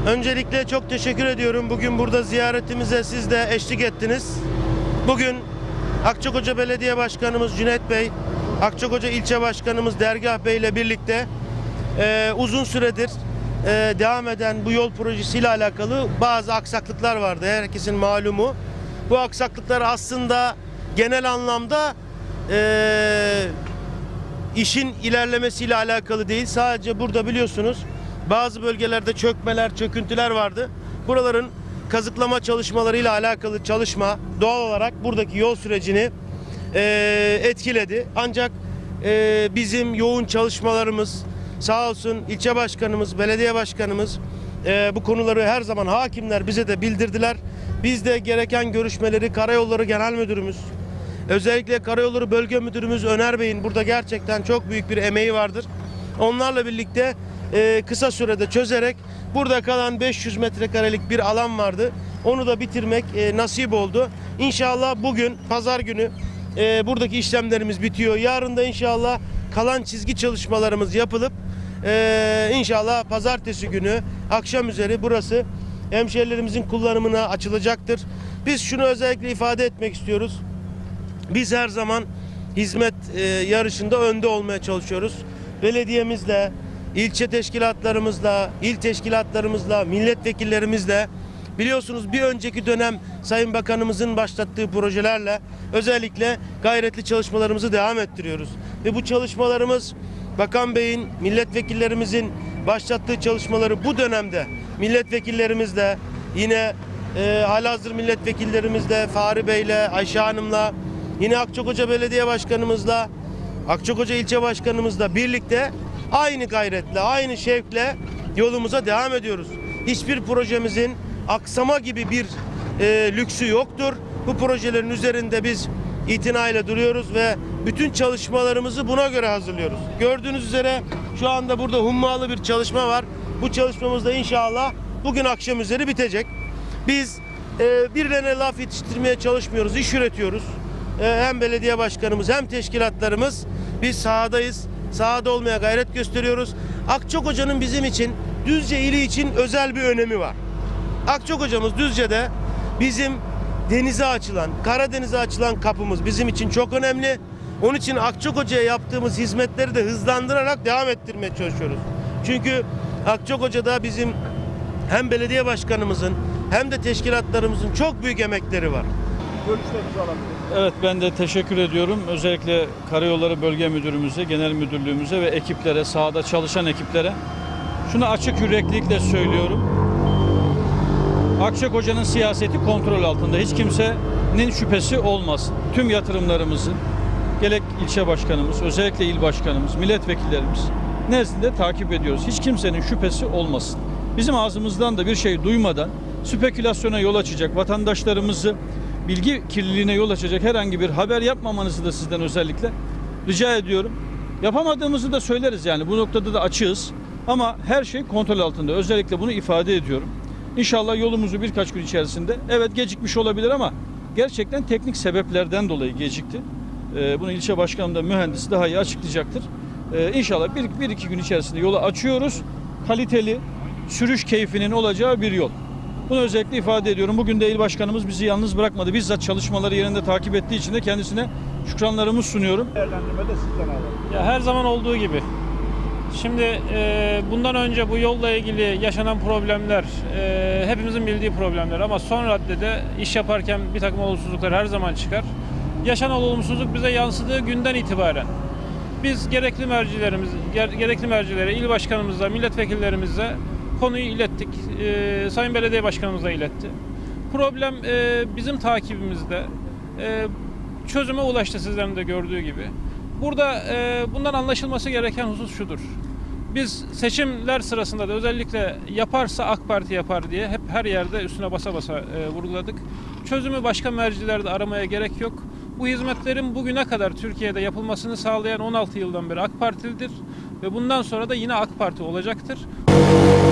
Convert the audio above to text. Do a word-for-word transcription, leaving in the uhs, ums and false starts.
Öncelikle çok teşekkür ediyorum. Bugün burada ziyaretimize siz de eşlik ettiniz. Bugün Akçakoca Belediye Başkanımız Cüneyt Bey, Akçakoca İlçe Başkanımız Dergah Bey ile birlikte e, uzun süredir e, devam eden bu yol projesiyle alakalı bazı aksaklıklar vardı. Herkesin malumu. Bu aksaklıklar aslında genel anlamda e, işin ilerlemesiyle alakalı değil. Sadece burada biliyorsunuz bazı bölgelerde çökmeler, çöküntüler vardı. Buraların kazıklama çalışmalarıyla alakalı çalışma doğal olarak buradaki yol sürecini e, etkiledi. Ancak e, bizim yoğun çalışmalarımız, sağ olsun ilçe başkanımız, belediye başkanımız e, bu konuları her zaman hakimler bize de bildirdiler. Biz de gereken görüşmeleri Karayolları Genel Müdürümüz, özellikle Karayolları Bölge Müdürümüz Öner Bey'in burada gerçekten çok büyük bir emeği vardır. Onlarla birlikte e, kısa sürede çözerek burada kalan beş yüz metrekarelik bir alan vardı. Onu da bitirmek e, nasip oldu. İnşallah bugün pazar günü e, buradaki işlemlerimiz bitiyor. Yarın da inşallah kalan çizgi çalışmalarımız yapılıp e, inşallah pazartesi günü akşam üzeri burası hemşehrilerimizin kullanımına açılacaktır. Biz şunu özellikle ifade etmek istiyoruz. Biz her zaman hizmet e, yarışında önde olmaya çalışıyoruz. Belediyemizle, ilçe teşkilatlarımızla, il teşkilatlarımızla, milletvekillerimizle, biliyorsunuz bir önceki dönem Sayın Bakanımızın başlattığı projelerle özellikle gayretli çalışmalarımızı devam ettiriyoruz. Ve bu çalışmalarımız Bakan Bey'in, milletvekillerimizin başlattığı çalışmaları bu dönemde milletvekillerimizle, yine e, halihazır milletvekillerimizle, Fahri Bey'le, Ayşe Hanım'la, yine Akçakoca Belediye Başkanımızla, Akçakoca İlçe Başkanımızla birlikte aynı gayretle, aynı şevkle yolumuza devam ediyoruz. Hiçbir projemizin aksama gibi bir e, lüksü yoktur. Bu projelerin üzerinde biz itinayla duruyoruz ve bütün çalışmalarımızı buna göre hazırlıyoruz. Gördüğünüz üzere şu anda burada hummalı bir çalışma var. Bu çalışmamız da inşallah bugün akşam üzeri bitecek. Biz e, birilerine laf yetiştirmeye çalışmıyoruz, iş üretiyoruz. E, hem belediye başkanımız hem teşkilatlarımız biz sahadayız. Sahada olmaya gayret gösteriyoruz. Akçakoca'nın bizim için, Düzce ili için özel bir önemi var. Akçakoca'mız Düzce'de bizim denize açılan, Karadeniz'e açılan kapımız bizim için çok önemli. Onun için Akçakoca'ya yaptığımız hizmetleri de hızlandırarak devam ettirmeye çalışıyoruz. Çünkü Akçakoca'da bizim hem belediye başkanımızın hem de teşkilatlarımızın çok büyük emekleri var. Görüşlerinizi alabilirim. Evet, ben de teşekkür ediyorum. Özellikle Karayolları Bölge Müdürümüze, Genel Müdürlüğümüze ve ekiplere, sahada çalışan ekiplere şunu açık yüreklilikle söylüyorum. Akçakoca'nın siyaseti kontrol altında. Hiç kimsenin şüphesi olmasın. Tüm yatırımlarımızın gerek ilçe başkanımız, özellikle il başkanımız, milletvekillerimiz nezdinde takip ediyoruz. Hiç kimsenin şüphesi olmasın. Bizim ağzımızdan da bir şey duymadan spekülasyona yol açacak, vatandaşlarımızı bilgi kirliliğine yol açacak herhangi bir haber yapmamanızı da sizden özellikle rica ediyorum. Yapamadığımızı da söyleriz, yani bu noktada da açığız. Ama her şey kontrol altında. Özellikle bunu ifade ediyorum. İnşallah yolumuzu birkaç gün içerisinde, evet gecikmiş olabilir ama gerçekten teknik sebeplerden dolayı gecikti. Ee, bunu ilçe başkanım da mühendisi daha iyi açıklayacaktır. Ee, İnşallah bir, bir iki gün içerisinde yolu açıyoruz. Kaliteli, sürüş keyfinin olacağı bir yol. Bunu özellikle ifade ediyorum. Bugün de il başkanımız bizi yalnız bırakmadı. Bizzat çalışmaları yerinde takip ettiği için de kendisine şükranlarımı sunuyorum. Değerlendirme de sizden alalım. Ya her zaman olduğu gibi. Şimdi e, bundan önce bu yolla ilgili yaşanan problemler, e, hepimizin bildiği problemler ama son raddede iş yaparken bir takım olumsuzluklar her zaman çıkar. Yaşanan olumsuzluk bize yansıdığı günden itibaren biz gerekli mercilerimiz, gerekli mercilere, il başkanımızla, milletvekillerimizle konuyu ilettik. E, Sayın Belediye Başkanımız da iletti. Problem e, bizim takibimizde e, çözüme ulaştı, sizlerin de gördüğü gibi. Burada e, bundan anlaşılması gereken husus şudur. Biz seçimler sırasında da özellikle yaparsa AK Parti yapar diye hep her yerde üstüne basa basa e, vurguladık. Çözümü başka mercilerde aramaya gerek yok. Bu hizmetlerin bugüne kadar Türkiye'de yapılmasını sağlayan on altı yıldan beri AK Partilidir ve bundan sonra da yine AK Parti olacaktır.